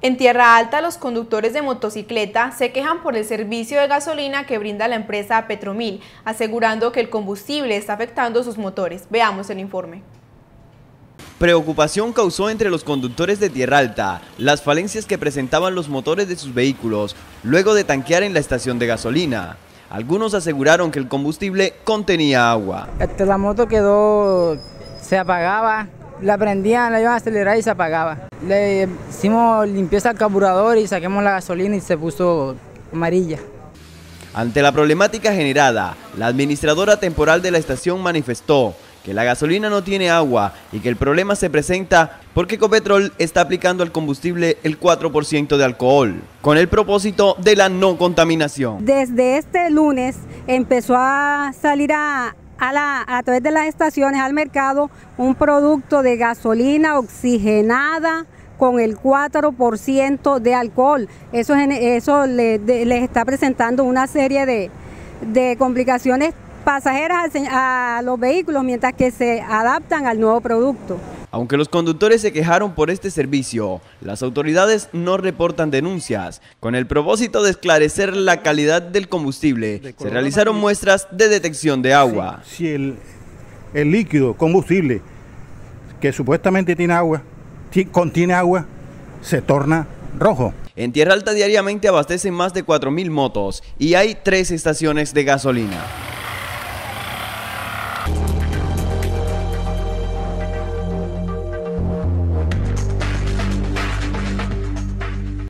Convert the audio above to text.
En Tierra Alta, los conductores de motocicleta se quejan por el servicio de gasolina que brinda la empresa Petromil, asegurando que el combustible está afectando sus motores. Veamos el informe. Preocupación causó entre los conductores de Tierra Alta las falencias que presentaban los motores de sus vehículos luego de tanquear en la estación de gasolina. Algunos aseguraron que el combustible contenía agua. La moto se apagaba, la prendían, la iban a acelerar y se apagaba. Le hicimos limpieza al carburador y saquemos la gasolina y se puso amarilla. Ante la problemática generada, la administradora temporal de la estación manifestó que la gasolina no tiene agua y que el problema se presenta porque Ecopetrol está aplicando al combustible el 4% de alcohol, con el propósito de la no contaminación. Desde este lunes empezó a salir a través de las estaciones al mercado un producto de gasolina oxigenada con el 4% de alcohol. Eso les está presentando una serie de complicaciones pasajeras a los vehículos mientras que se adaptan al nuevo producto. Aunque los conductores se quejaron por este servicio, las autoridades no reportan denuncias. Con el propósito de esclarecer la calidad del combustible, se realizaron muestras de detección de agua. Si el líquido combustible que supuestamente tiene agua, contiene agua, se torna rojo. En Tierra Alta diariamente abastecen más de 4.000 motos y hay 3 estaciones de gasolina.